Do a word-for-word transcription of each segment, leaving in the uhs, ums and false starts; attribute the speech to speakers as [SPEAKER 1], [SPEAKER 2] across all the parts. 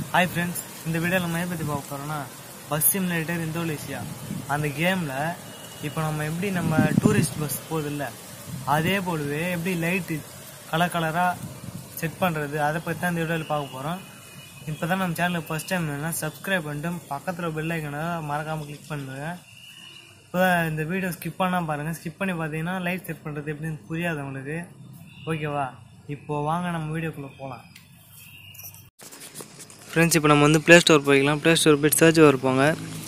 [SPEAKER 1] Hi friends, in the video நம்ம பத்தி பார்க்க போறோம்னா பஸ் சிமுலேட்டர் இந்தோனேசியா அந்த கேம்ல இப்போ நம்ம எப்படி நம்ம டூரிஸ்ட் பஸ் போகுது இல்ல அதே போலவே எப்படி லைட் கலர் கலரா செட் பண்றது அதை பத்தி தான் இந்த வீடியோல பார்க்க போறோம். இப்போதான் நம்ம சேனலுக்கு ஃபர்ஸ்ட் டைம் வேணா சப்ஸ்கிரைப் பண்ணிட்டு பக்கத்துல பெல் ஐகானை மறக்காம கிளிக் பண்ணுங்க. இப்போ இந்த வீடியோ ஸ்கிப் பண்ணா பாருங்க. ஸ்கிப் பண்ணி பார்த்தீங்கன்னா லைட் செட் பண்றது எப்படின்னு புரியாது உங்களுக்கு. ஓகேவா? இப்போ வாங்க நம்ம வீடியோக்குள்ள போகலாம். ஃப்ரெண்ட்ஸ், இப்போ நம்ம வந்து ப்ளே ஸ்டோர் போய்க்கலாம். ப்ளே ஸ்டோர் போய்ட்டு சர்ச் பார் போங்க.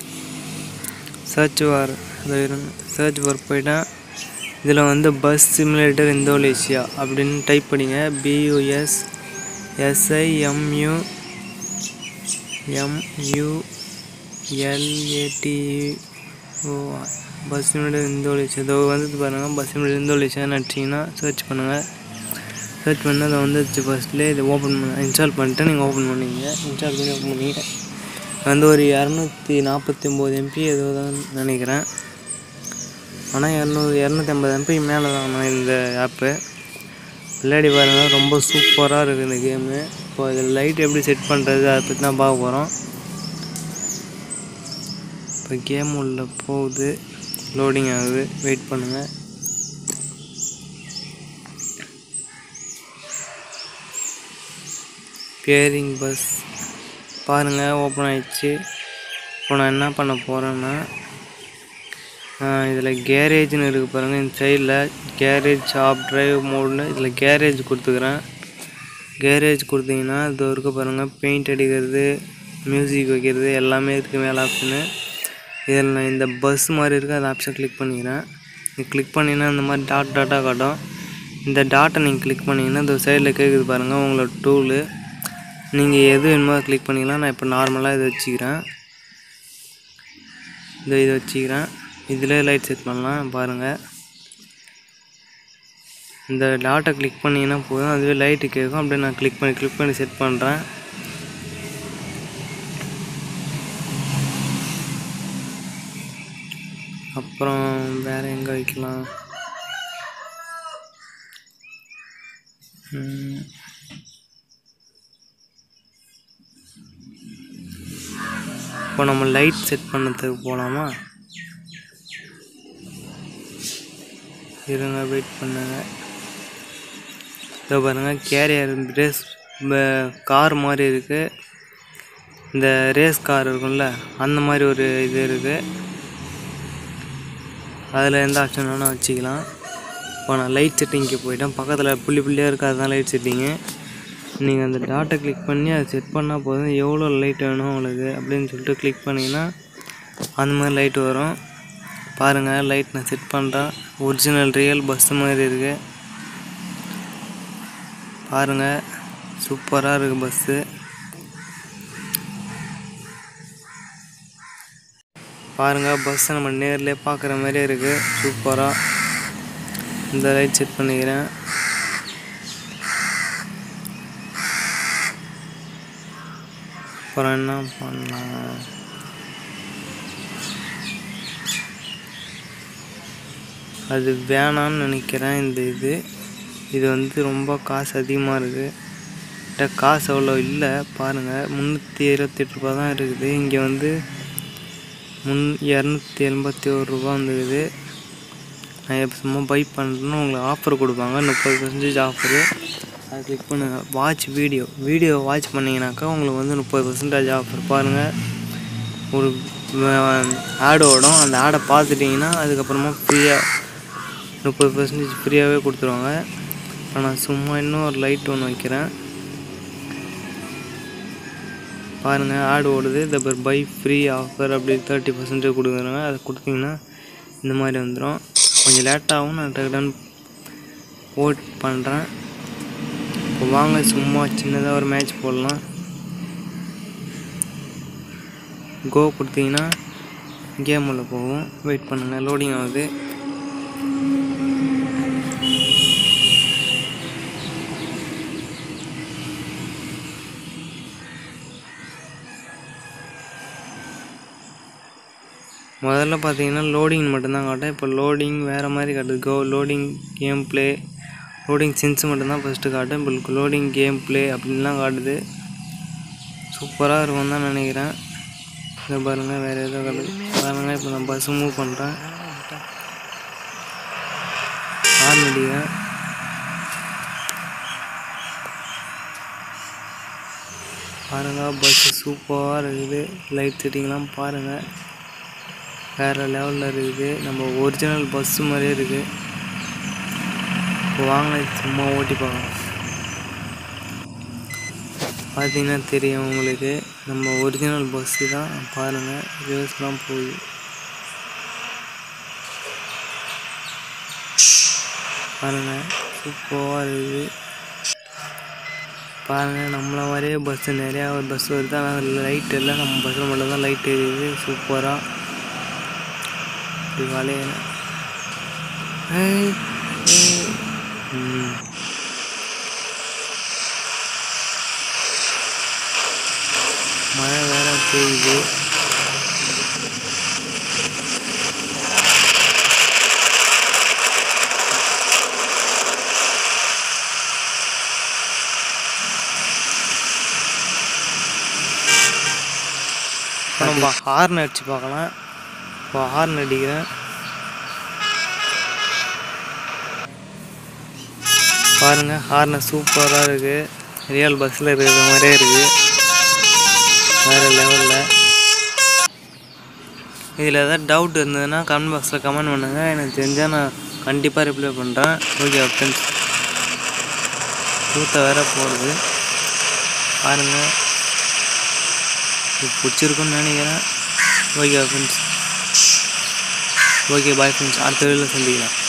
[SPEAKER 1] சர்ச் பார் சர்ச் பார் போயிட்டால் இதில் வந்து பஸ் சிமுலேட்டர் இந்தோனேசியா அப்படின்னு டைப் பண்ணிங்க. B U S S I M U M U L A T O bus simulator Indonesia. இதோ வந்து பாருங்கள், பஸ் சிமுலேட்டர் இந்தோனேசியா நடிச்சிங்கன்னா சர்ச் பண்ணுங்கள். சர்ச் பண்ணி அதை வந்துச்சு. ஃபஸ்ட்லேயே இதை ஓப்பன் பண்ண இன்ஸ்டால் பண்ணிட்டு நீங்கள் ஓப்பன் பண்ணிங்க. இன்ஸ்டால் பண்ணி ஓப்பன் பண்ணிங்க. வந்து ஒரு இரநூத்தி நாற்பத்தி ஒம்பது எம்பி ஏதோ தான் நினைக்கிறேன். ஆனால் இரநூறு இரநூத்தி ஐம்பது எம்பி மேலே தான் இந்த ஆப்பு. விளையாடி பாருங்கள், ரொம்ப சூப்பராக இருக்குது இந்த கேமு. இப்போ இதில் லைட் எப்படி செட் பண்ணுறது அதை பற்றி தான் பார்க்க போகிறோம். இப்போ கேம் உள்ள போகுது, லோடிங் ஆகுது, வெயிட் பண்ணுங்கள். பேரிங் பஸ் பாருங்கள், ஓப்பன் ஆகிடுச்சு. இப்போ நான் என்ன பண்ண போகிறேன்னா, இதில் கேரேஜ்னு இருக்குது பாருங்கள். இந்த சைடில் கேரேஜ் ஷாப் ட்ரைவ் மோட்னு இதில் கேரேஜ் கொடுத்துக்கிறேன். கேரேஜ் கொடுத்தீங்கன்னா இது இருக்க பாருங்கள், பெயிண்ட் அடிக்கிறது, மியூசிக் வைக்கிறது எல்லாமே இருக்குது மேலே ஆப்ஷனு. இதில் நான் இந்த பஸ் மாதிரி இருக்குது அந்த ஆப்ஷன் கிளிக் பண்ணிக்கிறேன். நீங்கள் கிளிக் பண்ணிங்கன்னா இந்த மாதிரி டாட் டாட்டாக காட்டும். இந்த டாட்டை நீங்கள் கிளிக் பண்ணிங்கன்னா இந்த சைடில் கேட்குது பாருங்கள் உங்களோட டூலு. நீங்கள் எது வேணுமோ கிளிக் பண்ணிக்கலாம். நான் இப்போ நார்மலாக இதை வச்சுக்கிறேன். இந்த இதை வச்சுக்கிறேன். இதில் லைட் செட் பண்ணலாம் பாருங்கள். இந்த டாட்டை கிளிக் பண்ணிங்கன்னா போதும், அதுவே லைட்டு கேட்கும். அப்படியே நான் கிளிக் பண்ணி கிளிக் பண்ணி செட் பண்ணுறேன். அப்புறம் வேறு எங்கே வைக்கலாம்? இப்போ நம்ம லைட் செட் பண்ணதுக்கு போகலாமா? இருங்க, வெயிட் பண்ணுங்க. இதோ பாருங்கள், கேரியர் ரேஸ் கார் மாதிரி இருக்குது. இந்த ரேஸ் கார் இருக்கும்ல அந்த மாதிரி ஒரு இது இருக்குது. அதில் எந்த ஆப்ஷன் வேணால் வச்சுக்கலாம். இப்போ நான் லைட் செட்டிங்க்கு போயிட்டேன். பக்கத்தில் புள்ளி புள்ளியாக இருக்குது, அதுதான் லைட் செட்டிங்கு. நீங்கள் அந்த டாட்டை கிளிக் பண்ணி அதை செட் பண்ணால் போதும். எவ்வளோ லைட் வேணும் உங்களுக்கு அப்படின்னு சொல்லிட்டு கிளிக் பண்ணிங்கன்னா அந்த மாதிரி லைட் வரும். பாருங்கள், லைட் நான் செட் பண்ணுறேன். ஒரிஜினல் ரியல் பஸ்ஸு மாதிரி இருக்குது. பாருங்கள், சூப்பராக இருக்குது பஸ்ஸு. பாருங்கள், பஸ்ஸை நம்ம நேர்லேயே பார்க்குற மாதிரியே இருக்குது. சூப்பராக இந்த லைட் செட் பண்ணிக்கிறேன். அப்புறம் என்ன பண்ணலாம்? அது வேணான்னு நினைக்கிறேன். இந்த இது இது வந்து ரொம்ப காசு அதிகமாக இருக்குது. காசு அவ்வளோ இல்லை. பாருங்கள், முந்நூற்றி இருபத்தெட்டு ரூபா தான் இருக்குது. இங்கே வந்து முன் இரநூத்தி எண்பத்தி ஒரு ரூபா வந்துருக்குது. நான் எப்போ சும்மா பை பண்ணுறேன்னு உங்களுக்கு ஆஃபர் கொடுப்பாங்க, முப்பது பர்சன்டேஜ் ஆஃபரு. அதை கிளிக் பண்ணுங்கள். வாட்ச் வீடியோ வீடியோ வாட்ச் பண்ணிங்கனாக்கா உங்களுக்கு வந்து முப்பது பர்சன்டேஜ் ஆஃபர். பாருங்கள், ஒரு ஆடு ஓடும். அந்த ஆடை பார்த்துட்டிங்கன்னா அதுக்கப்புறமா ஃப்ரீயாக முப்பது பர்சன்டேஜ் ஃப்ரீயாகவே கொடுத்துருவாங்க. இப்போ நான் சும்மா இன்னும் ஒரு லைட் ஒன்று வைக்கிறேன். பாருங்கள், ஆடு ஓடுது. இந்த பை ஃப்ரீ ஆஃபர் அப்படி தேர்ட்டி பர்சன்டேஜ் கொடுக்குறாங்க. அதை கொடுத்தீங்கன்னா இந்த மாதிரி வந்துடும். கொஞ்சம் லேட்டாகவும் நான் டக்குன்னு ஓட் பண்ணுறேன். இப்போ வாங்க சும்மா சின்னதாக ஒரு மேட்ச் போடலாம். கோ கொடுத்தீங்கன்னா கேம் உள்ள போகும். வெயிட் பண்ணுங்கள், லோடிங் ஆகுது. முதல்ல பார்த்தீங்கன்னா லோடிங் மட்டும்தான் காட்டும். இப்போ லோடிங் வேறு மாதிரி காட்டுது. Go loading game play loading sense மட்டும்தான் ஃபஸ்ட்டு காட்டும். இப்போ லோடிங் கேம் ப்ளே அப்படின்லாம் காட்டுது. சூப்பராக இருக்கும் தான் நினைக்கிறேன். இதை பாருங்கள், வேறு ஏதோ கலர் பாருங்கள். இப்போ நான் பஸ் மூவ் பண்ணுறேன், ஹார்ன் அடிக்கிறேன். பாருங்கள், பஸ்ஸு சூப்பராக இருக்குது. லைட் செட்டிங்லாம் பாருங்கள், வேறு லெவலில் இருக்குது. நம்ம ஒரிஜினல் பஸ்ஸு மாதிரியே இருக்குது. இப்போ வாங்க சும்மா ஓட்டி பார்க்கலாம். பார்த்தீங்கன்னா தெரியும் உங்களுக்கு, நம்ம ஒரிஜினல் பஸ்ஸு தான். பாருங்கள், ரிவர்ஸ்லாம் போகுது. பாருங்கள், சூப்பராக இருக்குது. பாருங்கள், நம்மள மாதிரியே பஸ்ஸு நிறையா ஒரு பஸ் வருது. ஆனால் லைட் இல்லை, நம்ம பஸ்ஸில் மட்டும் தான் லைட் எரியுது. சூப்பராக இது வளைய ம் மழை வேற பெய்யுது. நம்ம ஹார்ன் அடிச்சு பார்க்கலாம். இப்போ ஹார்ன் அடிக்கிறேன். பாருங்கள், ஹார்னை சூப்பராக இருக்குது. ரியல் பஸ்ஸில் இருக்கிற மாதிரியே இருக்குது, வேறு லெவலில். இதில் எதாவது டவுட் இருந்ததுன்னா கமெண்ட் பாக்ஸில் கமெண்ட் பண்ணுங்கள். எனக்கு தெரிஞ்சால் நான் கண்டிப்பாக ரிப்ளை பண்ணுறேன். ஓகே ஃப்ரெண்ட்ஸ், ஊற்ற வேற போடுது. பாருங்கள், இது பிடிச்சிருக்குன்னு நினைக்கிறேன். Okay friends, okay bye friends, அடுத்த வீடியோவில் சந்திக்கலாம்.